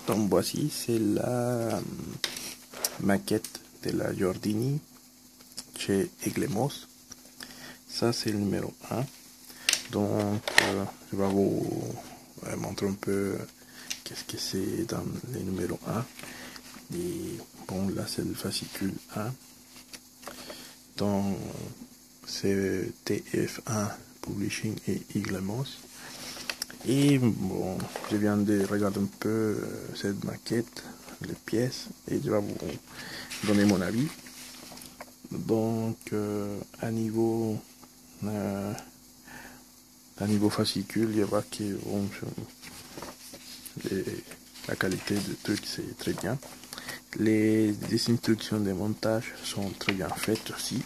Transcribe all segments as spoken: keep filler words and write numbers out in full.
Donc voici, c'est la maquette de la Giordini chez Eglemos. Ça c'est le numéro un. Donc euh, je vais vous euh, montrer un peu qu'est-ce que c'est dans les numéros un. Et bon, là c'est le fascicule un. Donc c'est T F un Publishing et Eglemos. Et bon, je viens de regarder un peu euh, cette maquette, les pièces, et je vais vous donner mon avis. Donc, euh, à niveau euh, à niveau fascicule, je vois que bon, je, les, la qualité du truc c'est très bien. Les, les instructions de montage sont très bien faites aussi.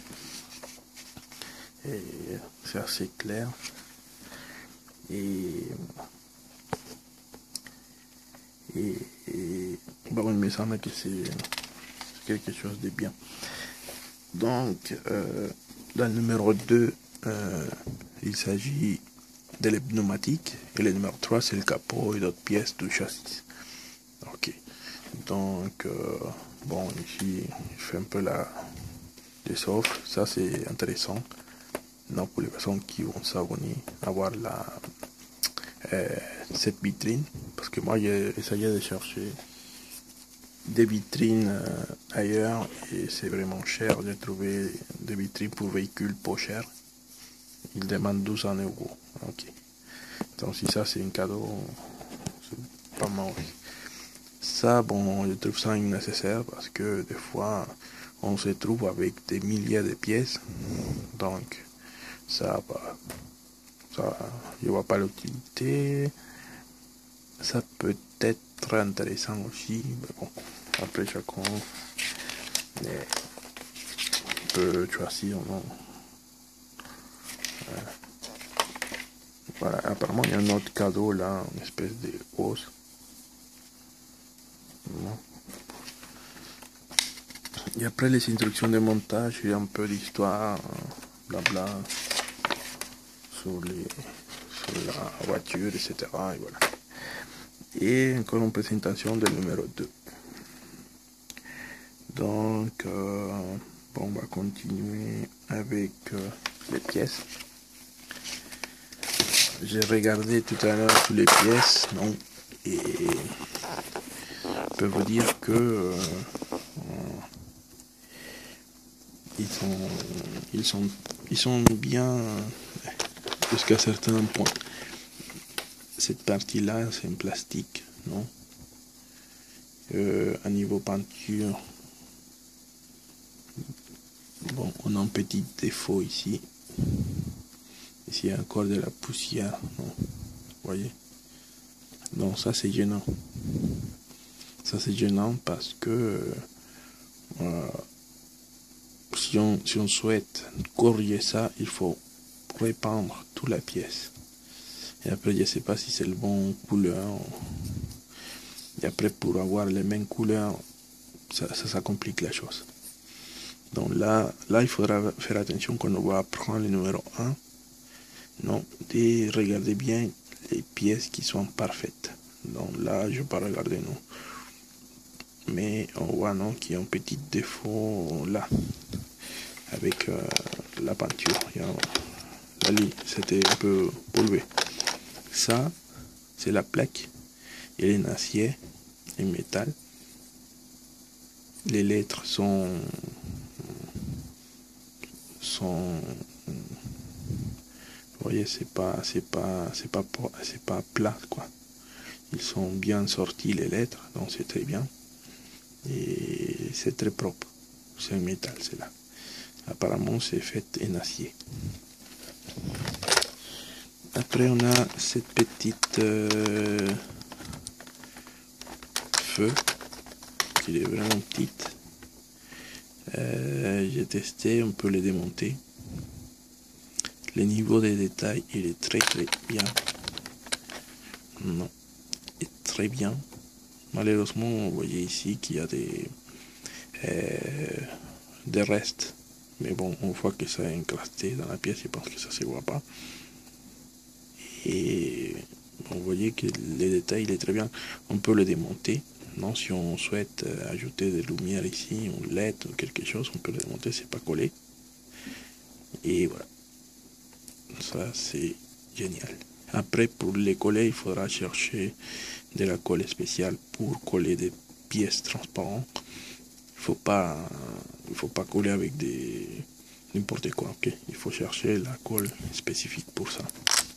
Et c'est assez clair. Et Et, et bon, il me semble que c'est quelque chose de bien. Donc, euh, dans le numéro deux, euh, il s'agit de les pneumatiques. Et le numéro trois, c'est le capot et d'autres pièces du châssis. Ok. Donc, euh, bon, ici, je fais un peu la désoffre. Ça, c'est intéressant. Non, pour les personnes qui vont s'abonner, avoir la Euh, cette vitrine, parce que moi j'ai essayé de chercher des vitrines euh, ailleurs et c'est vraiment cher. J'ai trouvé des vitrines pour véhicules pas chers. Ils demandent douze cents euros. Ok. Donc si ça c'est un cadeau, c'est pas mal. Ça, bon, je trouve ça nécessaire parce que des fois on se trouve avec des milliers de pièces. Donc ça, bah, ça, je vois pas l'utilité. Ça peut être intéressant aussi, mais bon, après chacun peut choisir, non. Euh, voilà, apparemment il y a un autre cadeau là, une espèce de hausse. Non. Et après les instructions de montage, il y a un peu d'histoire, blabla, sur, les, sur la voiture, et cetera. Et voilà. Et encore une présentation du numéro deux. Donc, euh, bon, on va continuer avec euh, les pièces. J'ai regardé tout à l'heure toutes les pièces, non, et je peux vous dire que euh, ils sont, ils sont, ils sont bien jusqu'à certains points. Cette partie-là, c'est en plastique, non. Euh, à niveau peinture, bon, on a un petit défaut ici. Ici, il y a encore de la poussière, non. Vous voyez? Donc ça, c'est gênant. Ça, c'est gênant parce que euh, si, on, si on souhaite corriger ça, il faut repeindre toute la pièce. Et après, je ne sais pas si c'est le bon couleur. Et après, pour avoir les mêmes couleurs, ça, ça, ça complique la chose. Donc là, là, il faudra faire attention quand on va prendre le numéro un. Non, de regarder bien les pièces qui sont parfaites. Donc là, je ne vais pas regarder, non. Mais on voit, non, qu'il y a un petit défaut là. Avec euh, la peinture. Il y a, la ligne, c'était un peu pollué. Ça, c'est la plaque. Elle est en acier et métal. Les lettres sont sont vous voyez, c'est pas c'est pas c'est pas c'est pas plat quoi. Ils sont bien sortis les lettres, donc c'est très bien et c'est très propre. C'est un métal, c'est là. Apparemment, c'est fait en acier. Après, on a cette petite euh, feu qui est vraiment petite. Euh, j'ai testé, on peut les démonter. Le niveau de détail, il est très très bien. Non, il est très bien. Malheureusement, vous voyez ici qu'il y a des, euh, des restes. Mais bon, on voit que ça est encrasté dans la pièce, je pense que ça se voit pas. Et Vous voyez que les détails, il est très bien. On peut le démonter. Non, si on souhaite ajouter des lumières ici, ou L E D ou quelque chose, on peut le démonter, c'est pas collé. Et voilà. Ça, c'est génial. Après, pour les coller, il faudra chercher de la colle spéciale pour coller des pièces transparentes. Il faut pas, il faut pas coller avec des n'importe quoi. Ok, il faut chercher la colle spécifique pour ça.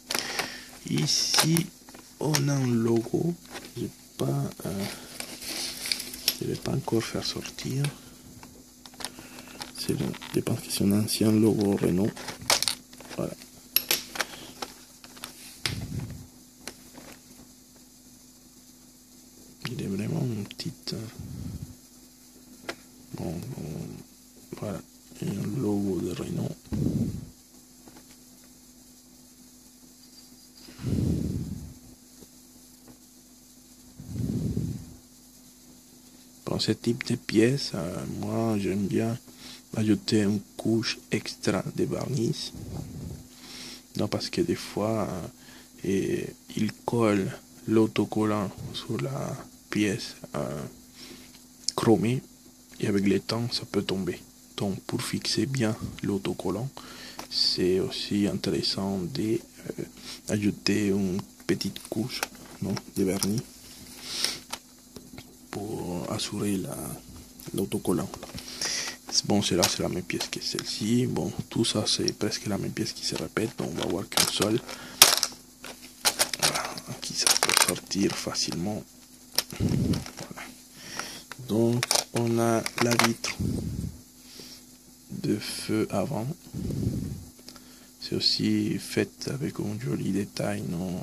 Ici, on a un logo. J'ai pas, euh, je vais pas encore faire sortir. C'est, je pense que c'est un ancien logo Renault. Voilà. Il est vraiment une petite. Bon, bon voilà, un logo de Renault. Pour ce type de pièces, euh, moi j'aime bien ajouter une couche extra de vernis. Non, parce que des fois, euh, et, il colle l'autocollant sur la pièce euh, chromée et avec le temps ça peut tomber. Donc pour fixer bien l'autocollant, c'est aussi intéressant d'ajouter euh, une petite couche, non, de vernis pour assurer l'autocollant. Bon, celle-là c'est la même pièce que celle-ci. Bon, tout ça c'est presque la même pièce qui se répète. Donc on va voir qu'un seul. Voilà, qui ça peut sortir facilement. Voilà. Donc on a la vitre de feu avant. C'est aussi fait avec un joli détail, non?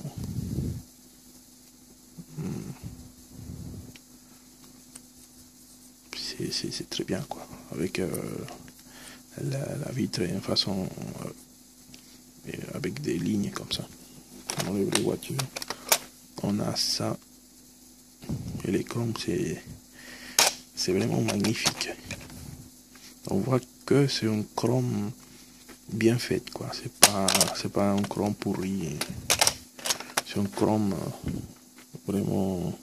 C'est très bien, quoi. Avec euh, la, la vitre en façon euh, avec des lignes comme ça. On enlève les voitures. On a ça. Et les chromes, c'est c'est vraiment magnifique. On voit que c'est un chrome bien fait, quoi. C'est pas c'est pas un chrome pourri. C'est un chrome vraiment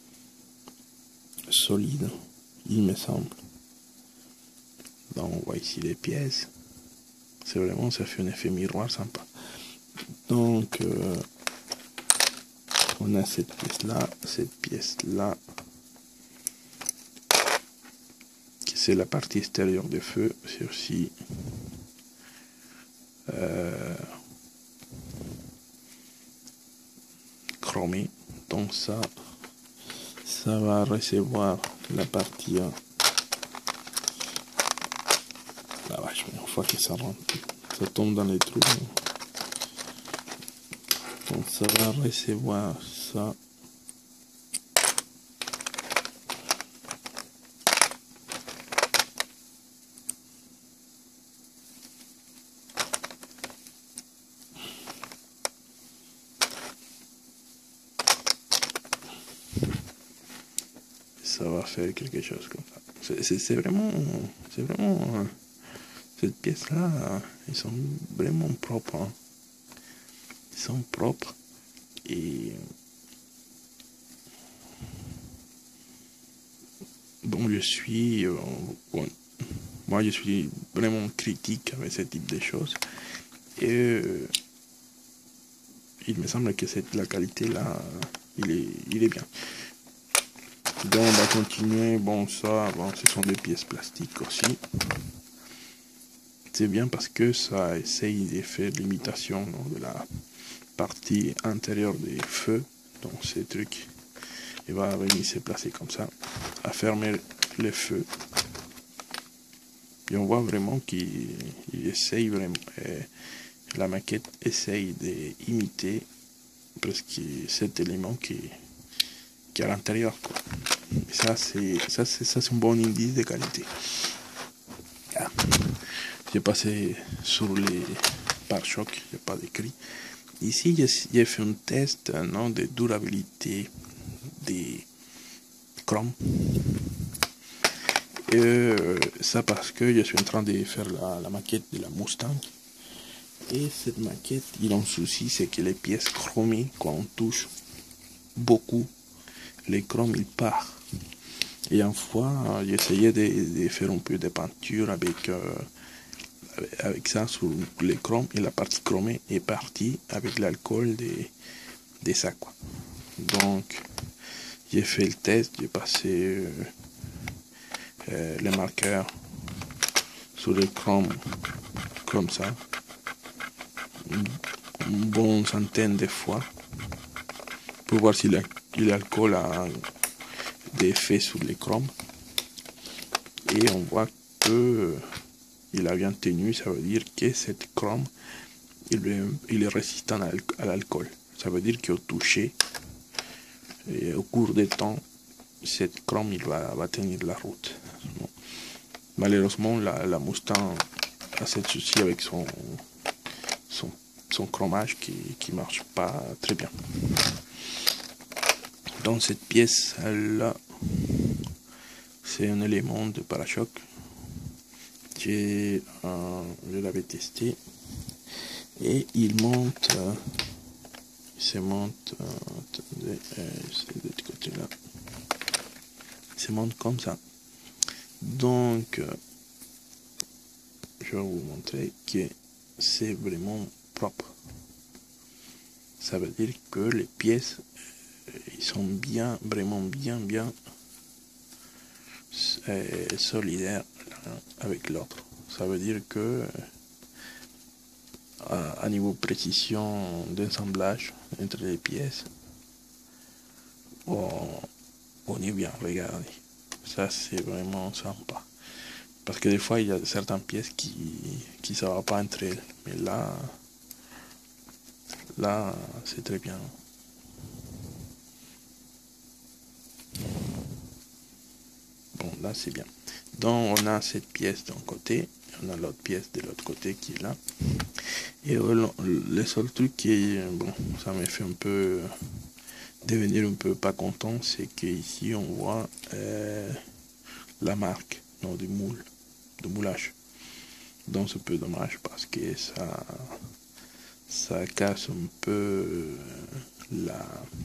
solide, il me semble. Donc on voit ici les pièces. C'est vraiment, ça fait un effet miroir sympa. Donc euh, on a cette pièce là, cette pièce là, c'est la partie extérieure du feu. C'est aussi euh, chromé. Donc ça, ça va recevoir la partie. La vache, mais une fois que ça rentre, ça tombe dans les trous. Donc ça va recevoir ça. Ça va faire quelque chose comme ça. C'est vraiment, c'est vraiment, cette pièce-là, ils sont vraiment propres. Hein. Ils sont propres et bon, je suis, euh, bon, moi je suis vraiment critique avec ce type de choses et euh, il me semble que cette, la qualité là, il est, il est bien. Donc on va continuer. Bon, ça, bon, ce sont des pièces plastiques aussi. C'est bien parce que ça essaye de faire l'imitation de la partie intérieure des feux. Donc ces trucs, il va venir se placer comme ça, à fermer le feu. Et on voit vraiment qu'il essaye vraiment, euh, la maquette essaye d'imiter presque cet élément qui, qui est à l'intérieur. Ça c'est ça c'est ça c'est un bon indice de qualité. Ah. J'ai passé sur les pare-chocs, il n'y a pas d'écrit. Ici j'ai fait un test non, de durabilité des chromes. Et euh, ça parce que je suis en train de faire la, la maquette de la Mustang. Et cette maquette, il a un souci, c'est que les pièces chromées, quand on touche beaucoup, les chromes, ils partent. Et une fois, j'ai essayé de, de faire un peu de peinture avec, euh, avec ça sur les chromes, et la partie chromée est partie avec l'alcool des, des sacs, quoi. Donc, j'ai fait le test, j'ai passé euh, euh, les marqueurs sur les chromes comme ça, une bonne centaine de fois, pour voir si l'alcool a des effets sur les chromes. Et on voit que euh, il a bien tenu, ça veut dire que cette chrome, il est, il est résistant à l'alcool. Ça veut dire qu'au toucher, et au cours des temps, cette chrome il va, va tenir la route. Bon. Malheureusement, la, la Mustang a ce souci avec son, son, son chromage qui ne marche pas très bien. Dans cette pièce là, c'est un élément de pare-choc. Euh, je l'avais testé et il monte, euh, il se monte, euh, attendez, euh, c'est de ce côté là, il se monte comme ça. Donc, euh, je vais vous montrer que c'est vraiment propre. Ça veut dire que les pièces, euh, ils sont bien, vraiment bien, bien euh, solidaires l'un avec l'autre. Ça veut dire que euh, à niveau précision d'assemblage entre les pièces, on, on est bien, regardez. Ça, c'est vraiment sympa. Parce que des fois, il y a certaines pièces qui qui ne va pas entre elles. Mais là, là, c'est très bien. Bon, là, c'est bien. Donc, on a cette pièce d'un côté, on a l'autre pièce de l'autre côté qui est là. Et euh, le seul truc qui, bon, ça me fait un peu devenir un peu pas content, c'est qu'ici, on voit euh, la marque, non, du moule, de moulage. Donc c'est un peu dommage parce que ça ça casse un peu la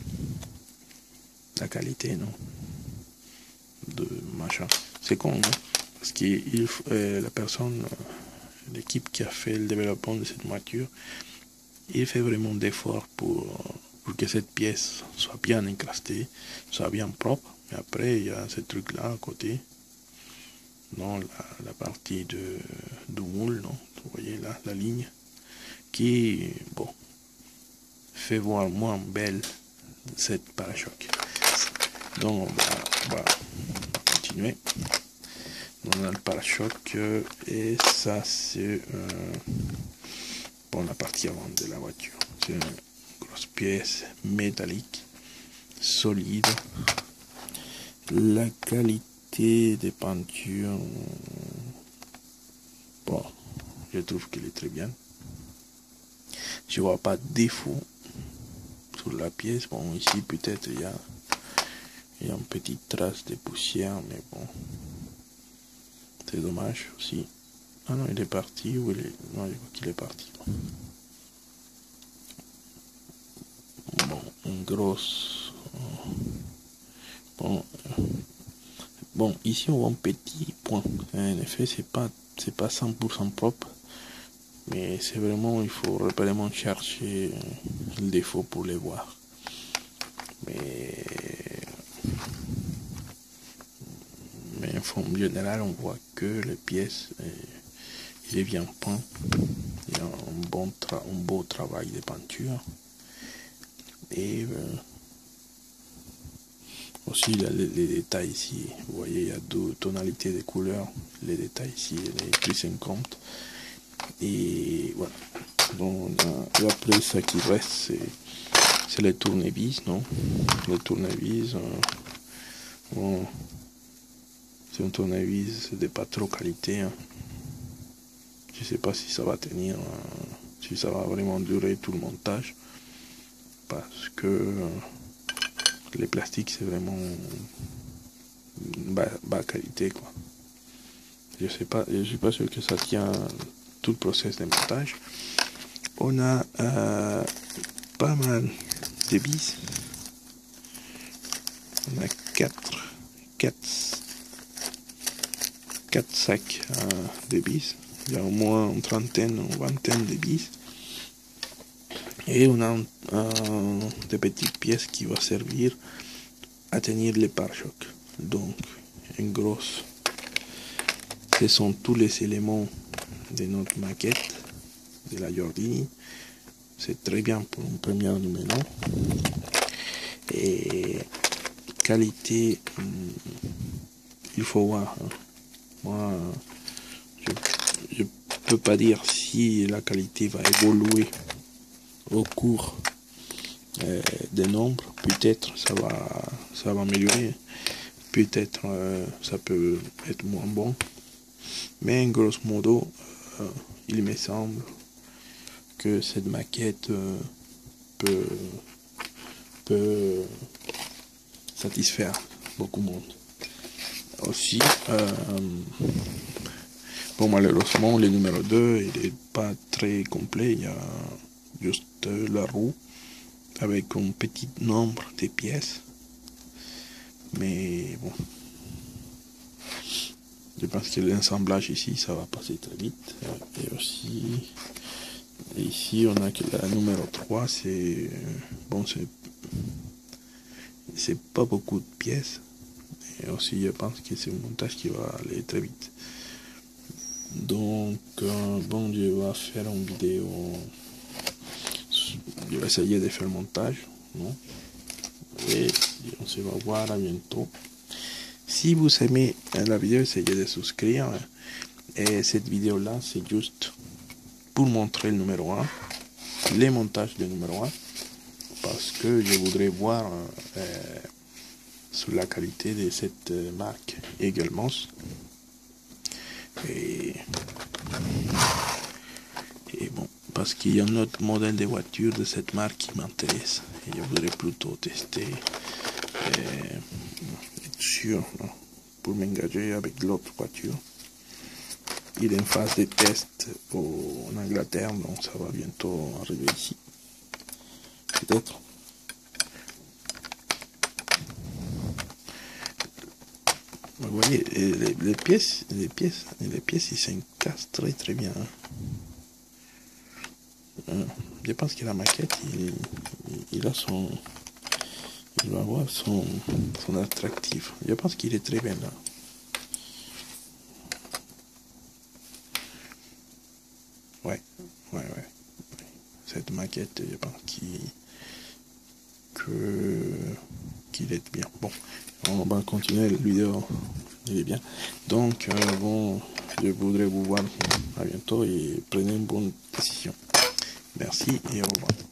la qualité, non, de machin. C'est con, non? Parce que il, euh, la personne, l'équipe qui a fait le développement de cette voiture, il fait vraiment d'efforts pour, pour que cette pièce soit bien encrastée, soit bien propre. Mais après, il y a ce truc là à côté. Non, la, la partie de, du moule, non, vous voyez là, la ligne, qui, bon, fait voir moins belle cette pare-choc. Donc, on va, on va continuer. On a le pare-choc, et ça, c'est euh, bon, la partie avant de la voiture. C'est une grosse pièce métallique, solide. La qualité des peintures, bon, je trouve qu'elle est très bien. Je vois pas de défaut sur la pièce. Bon, ici peut-être il y a, il y a une petite trace de poussière, mais bon, c'est dommage aussi. Ah non, il est parti, ou il est... Non, je vois qu'il est parti. Bon, une grosse... Bon, bon, ici on voit un petit point. En effet, c'est pas, c'est pas cent pour cent propre. Mais c'est vraiment, il faut vraiment chercher le défaut pour les voir. Mais, mais en général, on voit que les pièces, il est bien peint. Il y a un, bon tra un beau travail de peinture. Et euh, aussi les, les détails ici. Vous voyez, il y a deux tonalités de couleurs. Les détails ici, les pris en compte. Et voilà. Donc, et après, ça qui reste, c'est les tournevis, non? Les tournevis, euh, bon, c'est un tournevis de pas trop qualité. Hein. Je sais pas si ça va tenir, euh, si ça va vraiment durer tout le montage, parce que euh, les plastiques, c'est vraiment bas, bas qualité, quoi. Je sais pas, je suis pas sûr que ça tient tout le process de montage. on a euh, pas mal de vis. On a quatre, quatre, quatre sacs euh, de vis. Il y a au moins une trentaine ou vingtaine de vis. Et on a euh, des petites pièces qui vont servir à tenir les pare-chocs. Donc, en gros, ce sont tous les éléments de notre maquette de la Jordini. C'est très bien pour un premier numéro. Et qualité, il faut voir. Hein. Moi, je ne peux pas dire si la qualité va évoluer au cours euh, des nombres. Peut-être ça va, ça va améliorer. Peut-être euh, ça peut être moins bon. Mais grosso modo, euh, il me semble que cette maquette euh, peut, peut satisfaire beaucoup de monde. Aussi, euh, bon, malheureusement, le numéro deux, il n'est pas très complet. Il y a juste la roue avec un petit nombre de pièces. Mais bon, je pense que l'assemblage ici, ça va passer très vite. Et aussi, ici, on a que la numéro trois, c'est bon, c'est c'est pas beaucoup de pièces. Et aussi, je pense que c'est un montage qui va aller très vite. Donc, euh, bon, je vais faire une vidéo. Je vais essayer de faire le montage. Non? Et on se va voir à bientôt. Si vous aimez la vidéo, essayez de souscrire. Et cette vidéo là, c'est juste pour montrer le numéro un, les montages du numéro un, parce que je voudrais voir euh, sur la qualité de cette marque également. Et, et bon, parce qu'il y a un autre modèle de voiture de cette marque qui m'intéresse. Et je voudrais plutôt tester, euh, être sûr, non, pour m'engager avec l'autre voiture. Il est en phase de test au, en Angleterre, donc ça va bientôt arriver ici. Peut-être. Vous voyez, les, les pièces, les pièces, les pièces, ils s'encassent très très bien. Hein. Je pense que la maquette, il, il a son, il va avoir son, son attractif. Je pense qu'il est très bien là. Ouais, ouais, ouais. Cette maquette, je pense qu'il que qu'il est bien. Bon, on va continuer la vidéo. Il est bien. Donc, euh, bon, je voudrais vous voir à bientôt et prenez une bonne décision. Merci et au revoir.